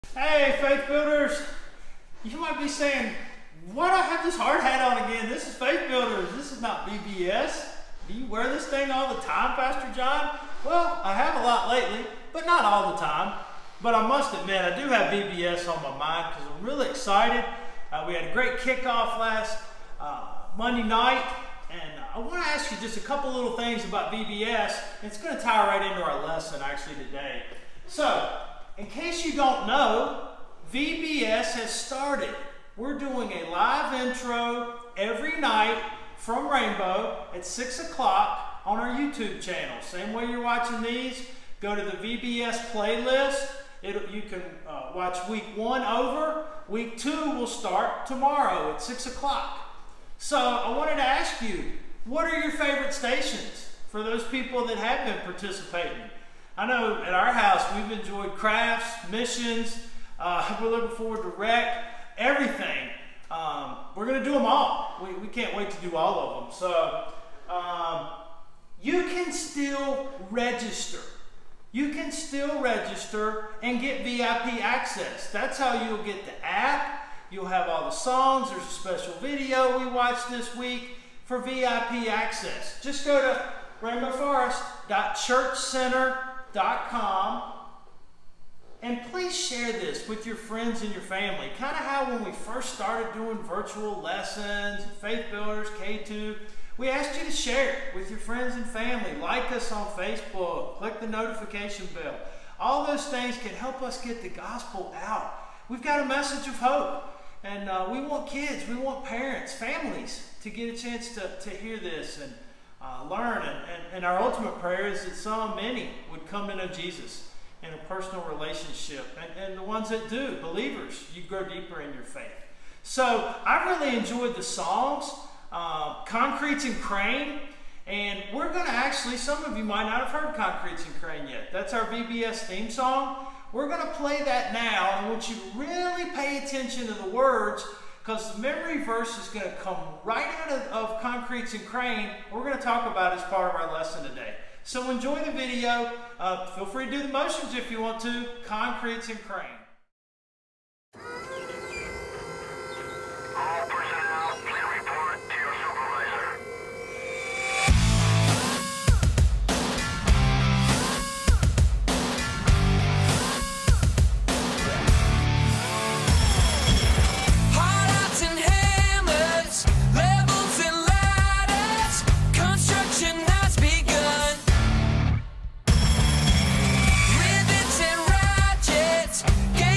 Hey, Faith Builders, you might be saying, why do I have this hard hat on again? This is Faith Builders, this is not VBS. Do you wear this thing all the time, Pastor John? Well, I have a lot lately, but not all the time. But I must admit, I do have VBS on my mind because I'm really excited. We had a great kickoff last Monday night, and I want to ask you just a couple little things about VBS. It's going to tie right into our lesson actually today. So, in case you don't know, VBS has started. We're doing a live intro every night from Rainbow at 6 o'clock on our YouTube channel. Same way you're watching these, go to the VBS playlist. You can watch week 1 over. Week 2 will start tomorrow at 6 o'clock. So I wanted to ask you, what are your favorite stations for those people that have been participating? I know at our house we've enjoyed crafts, missions, we're looking forward to rec, everything. We're going to do them all. We can't wait to do all of them. So you can still register. You can still register and get VIP access. That's how you'll get the app. You'll have all the songs. There's a special video we watched this week for VIP access. Just go to rainbowforest.churchcenter.com and please share this with your friends and your family. Kind of how when we first started doing virtual lessons, Faith Builders, K2, we asked you to share it with your friends and family. Like us on Facebook, click the notification bell. All those things can help us get the gospel out. We've got a message of hope, and we want kids, we want parents, families to get a chance to hear this and learn. And our ultimate prayer is that many would come to know Jesus in a personal relationship. And the ones that do, believers, you grow deeper in your faith. So I really enjoyed the songs. Concretes and Crane, and we're going to actually, some of you might not have heard Concretes and Crane yet. That's our VBS theme song. We're going to play that now, and I want you to really pay attention to the words because the memory verse is going to come right out of Concretes and Crane. We're going to talk about as part of our lesson today. So enjoy the video. Feel free to do the motions if you want to. Concretes and Crane. All personnel, please report to your supervisor. Hard-outs and hammers, levels and ladders, construction has begun. Rivets and ratchets,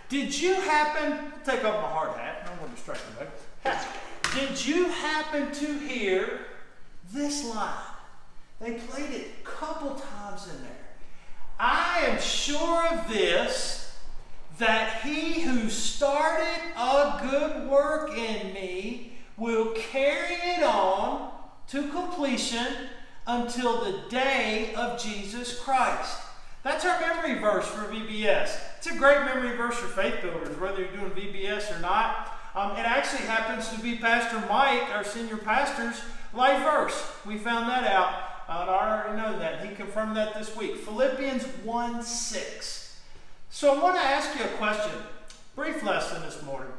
Did you happen, take off my hard hat, I don't want to distract you. Did you happen to hear this line? They played it a couple times in there. I am sure of this, that he who started a good work in me will carry it on to completion until the day of Jesus Christ. That's our memory verse for VBS. It's a great memory verse for Faith Builders, whether you're doing VBS or not. It actually happens to be Pastor Mike, our senior pastor's life verse. We found that out, and I already know that. He confirmed that this week. Philippians 1:6. So I want to ask you a question. Brief lesson this morning.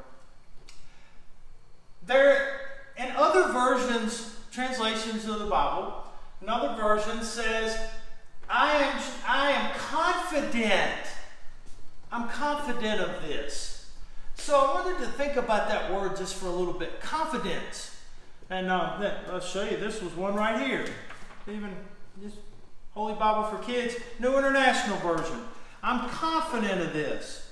In other versions, translations of the Bible, another version says, I am confident. I'm confident of this. So I wanted to think about that word just for a little bit. Confidence. And I'll show you. This was one right here. Even this Holy Bible for Kids, New International Version. I'm confident of this.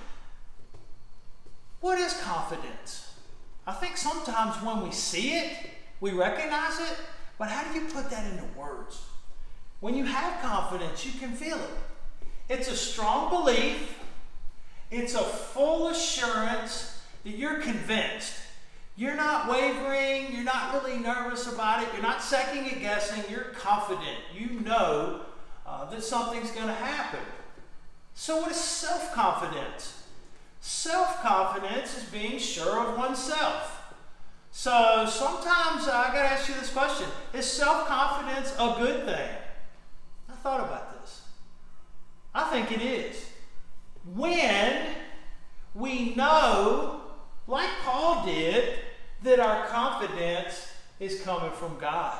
What is confidence? I think sometimes when we see it, we recognize it, but how do you put that into words? When you have confidence, you can feel it. It's a strong belief. It's a full assurance that you're convinced. You're not wavering. You're not really nervous about it. You're not second guessing. You're confident. You know that something's going to happen. So what is self-confidence? Self-confidence is being sure of oneself. So sometimes I got to ask you this question. Is self-confidence a good thing? I thought about this. I think it is. When we know, like Paul did, that our confidence is coming from God.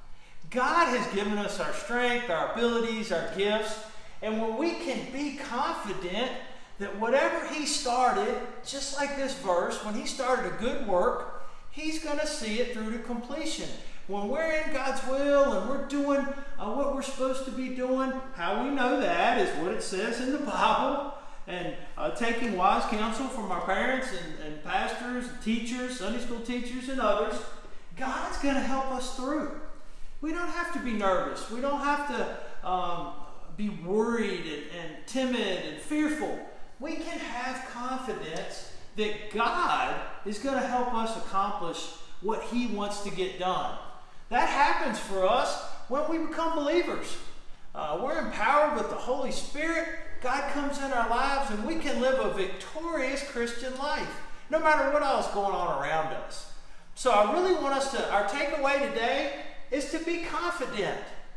God has given us our strength, our abilities, our gifts, and when we can be confident that whatever he started, just like this verse, when he started a good work, he's going to see it through to completion. When we're in God's will and we're doing what we're supposed to be doing, how we know that is what it says in the Bible, and taking wise counsel from our parents and pastors, and teachers, Sunday school teachers, and others, God's going to help us through. We don't have to be nervous. We don't have to be worried and timid and fearful. We can have confidence that God is going to help us accomplish what he wants to get done. That happens for us when we become believers. We're empowered with the Holy Spirit. God comes in our lives and we can live a victorious Christian life, no matter what else is going on around us. So I really want us to, our takeaway today is to be confident.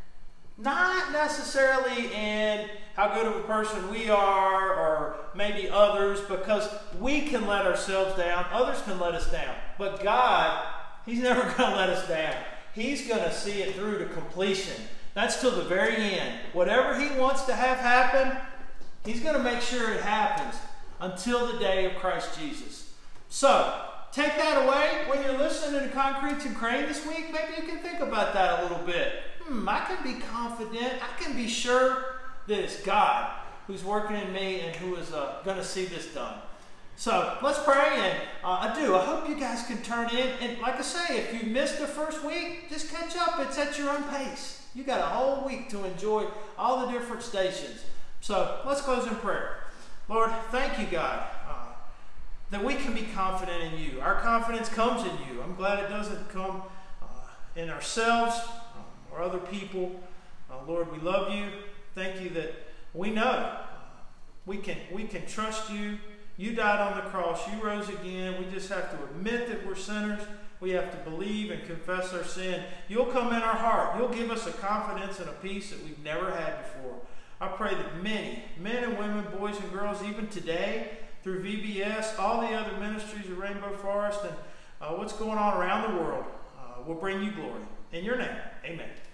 Not necessarily in how good of a person we are or maybe others, because we can let ourselves down, others can let us down. But God, he's never going to let us down. He's going to see it through to completion. That's till the very end. Whatever he wants to have happen, he's going to make sure it happens until the day of Christ Jesus. So, take that away. When you're listening to Concretes and Crane this week, maybe you can think about that a little bit. I can be confident. I can be sure that it's God who's working in me and who is going to see this done. So let's pray, and I hope you guys can turn in. And like I say, if you missed the first week, just catch up. It's at your own pace. You got a whole week to enjoy all the different stations. So let's close in prayer. Lord, thank you, God, that we can be confident in you. Our confidence comes in you. I'm glad it doesn't come in ourselves or other people. Lord, we love you. Thank you that we know we can trust you. You died on the cross. You rose again. We just have to admit that we're sinners. We have to believe and confess our sin. You'll come in our heart. You'll give us a confidence and a peace that we've never had before. I pray that many men and women, boys and girls, even today, through VBS, all the other ministries of Rainbow Forest, and what's going on around the world, will bring you glory. In your name, amen.